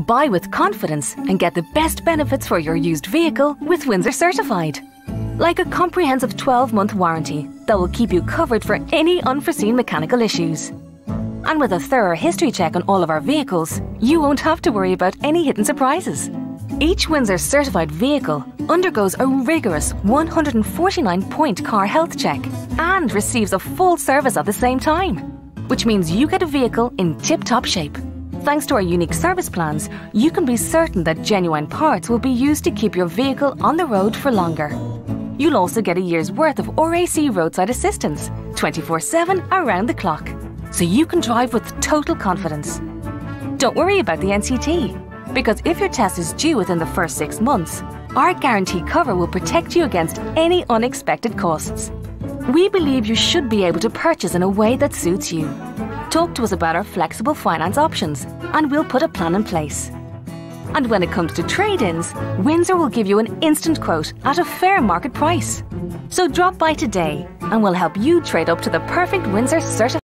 Buy with confidence and get the best benefits for your used vehicle with Windsor Certified. Like a comprehensive 12-month warranty that will keep you covered for any unforeseen mechanical issues. And with a thorough history check on all of our vehicles, you won't have to worry about any hidden surprises. Each Windsor Certified vehicle undergoes a rigorous 149-point car health check and receives a full service at the same time, which means you get a vehicle in tip-top shape. Thanks to our unique service plans, you can be certain that genuine parts will be used to keep your vehicle on the road for longer. You'll also get a year's worth of RAC roadside assistance, 24/7 around the clock, so you can drive with total confidence. Don't worry about the NCT, because if your test is due within the first 6 months, our guarantee cover will protect you against any unexpected costs. We believe you should be able to purchase in a way that suits you. Talk to us about our flexible finance options and we'll put a plan in place. And when it comes to trade-ins, Windsor will give you an instant quote at a fair market price. So drop by today and we'll help you trade up to the perfect Windsor Certified